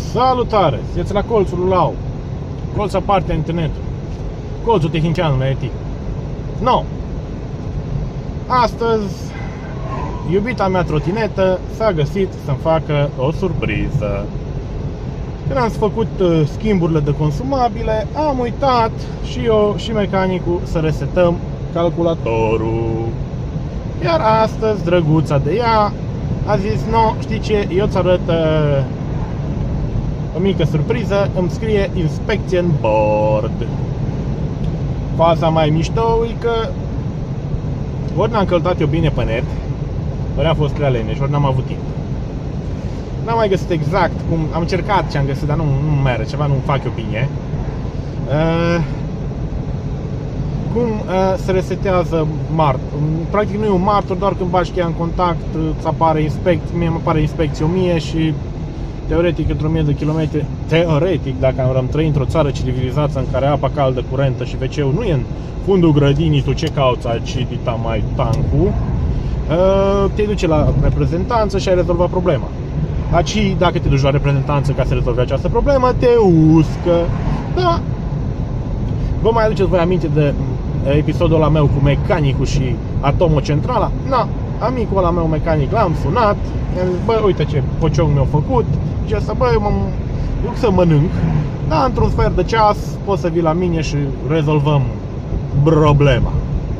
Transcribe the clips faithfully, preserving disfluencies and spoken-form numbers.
Salutare! Sunteți la colțul lui Lau. Colța partea internetului. Colțul tehnicianului I T. No. Astăzi, iubita mea trotinetă s-a găsit să-mi facă o surpriză. Când am făcut uh, schimburile de consumabile, am uitat și eu și mecanicul să resetăm calculatorul. Iar astăzi, drăguța de ea a zis: no, știi ce, eu ți arăt uh, o mică surpriză, îmi scrie Inspection Board. Faza mai mișto e că ori n-am căltat eu bine pe net, ori am fost prea leneș, ori n-am avut timp. N-am mai găsit exact cum, am încercat ce am găsit, dar nu, nu merge, ceva nu fac eu bine. Uh, cum uh, se resetează martor. Practic nu e un martor, doar când bagi cheia în contact îți apare inspecție, mie îmi apare inspecție o mie și teoretic într-o mie de kilometri, teoretic dacă am trăit într-o țară civilizată în care apa caldă, curentă și ve ce-ul nu e în fundul grădinii, tu ce cauți aici, dita mai tancul, uh, te duce la reprezentanță și ai rezolvat problema. Aici, dacă te duci la reprezentanță ca să rezolvi această problemă, te uscă. Da. Vă mai aduceți voi aminte de episodul ăla meu cu mecanicul și atomocentrala? Na, amicul ăla meu mecanic l-am sunat, i-am zis: bă, uite ce pocioc mi-a făcut. Și asta, bă, eu mă duc să mănânc, dar într-un sfert de ceas poți să vii la mine și rezolvăm problema.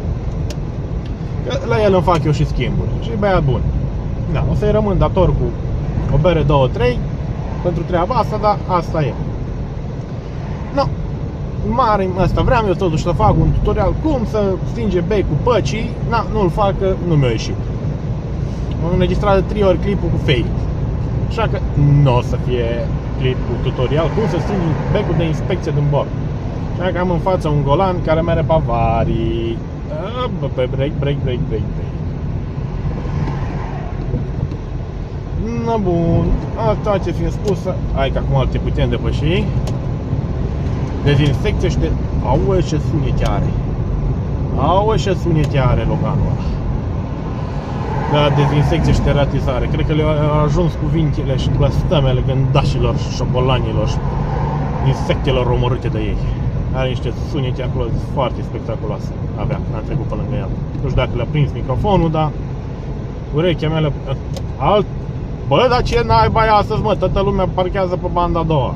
Că la el îmi fac eu și schimburi. Și băiat bun. Da, o să-i rămân dator cu o bere, două, trei pentru treaba asta, dar asta e. No, mare asta vreau eu totuși să fac un tutorial cum să stinge becul păcii. Na, nu-l fac, că nu mi-a ieșit. Am înregistrat de trei ori clipul cu fail. Așa că nu o să fie clip cu tutorial cum să stingi becul de inspecție din bord. Așa că am în față un golan care merge pe avarii. Pe break, break, break, break, break. Na bun, asta ce fiind spusă, hai că acum te putem depăși. Dezinsecție și de... Auă, ce sunete are. Auă, ce sunete are Loganul ăla. Da, dezinsecție și teratizare. Cred că le-au ajuns cuvintele și blăstămele gândașilor și șobolanilor și insectelor omorâte de ei. Are niște sunete acolo foarte spectaculoase. Avea, când am trecut pe lângă el. Nu știu dacă le-a prins microfonul, dar urechea mea le... Alt... Bă, dar ce naiba e astăzi, mă? Toată lumea parchează pe banda a doua.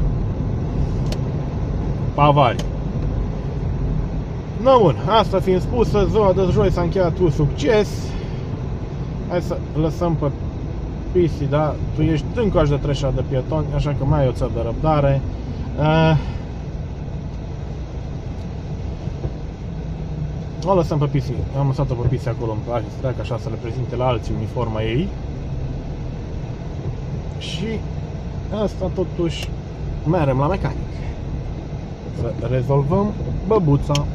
Pavari. No, bun, asta fiind spusă, ziua de joi s-a încheiat cu succes. Hai să lăsăm pe Pisi, da? Tu ești încoași de trecerea de pietoni, așa că mai ai o țară de răbdare. uh, O lăsăm pe Pisi. Am lăsat-o pe Pisi acolo în plajă, să treacă așa să le prezinte la alții uniforma ei. Și asta totuși merem la mecanic să rezolvăm băbuța.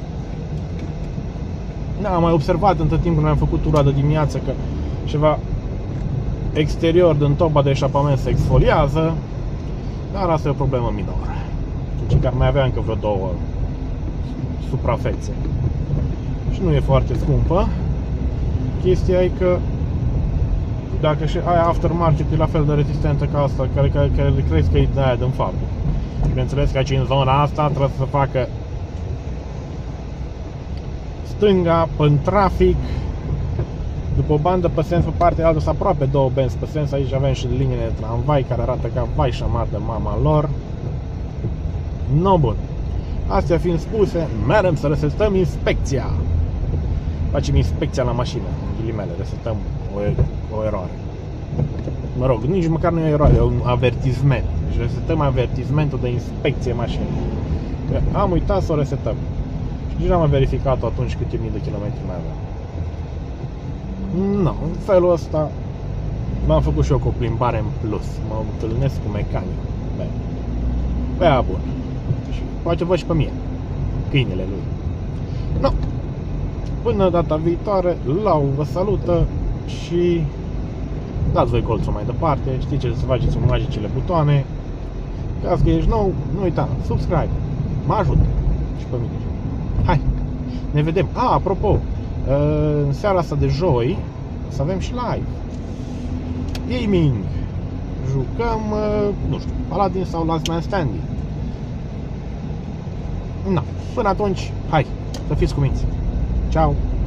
Da, am mai observat între timp când am făcut tura de dimineață că ceva exterior din toba de eșapament se exfoliază, dar asta e o problemă minoră. Deci că mai avea încă vreo două suprafețe și nu e foarte scumpă. Chestia e că dacă și aia aftermarket e la fel de rezistentă ca asta, care, care, care crezi că e de aia din fabrică. Bineînțeles că aici în zona asta trebuie să facă stânga pe trafic, după o bandă pe sens pe partea altă, sunt aproape două benzi pe sens. Aici avem și liniile de tramvai care arată ca vai șamar de mama lor. No, bun. Astea fiind spuse, merem să resetăm inspecția. Facem inspecția la mașină, ghilimele, resetăm o, o eroare. Mă rog, nici măcar nu e o eroare, e un avertisment. Deci resetăm avertismentul de inspecție mașinii. Am uitat să o resetăm. Și nici n-am verificat-o atunci câte mii de kilometri mai aveam. No, în felul ăsta m-am făcut și eu cu o plimbare în plus. Mă întâlnesc cu mecanicul. Băia bun. Și poate văd și pe mine, câinele lui. No. Până data viitoare, Lau vă salută și dați voi colțul mai departe. Știți ce să faceți cu magicile butoane. Ca că ești nou, nu uita, subscribe, mă ajută și pe mine. Hai, ne vedem. A, apropo, în seara asta de joi să avem și live gaming. jucăm, nu știu, Paladin sau Last Man Standing. Na, până atunci, hai, să fiți cuminți. Ciao.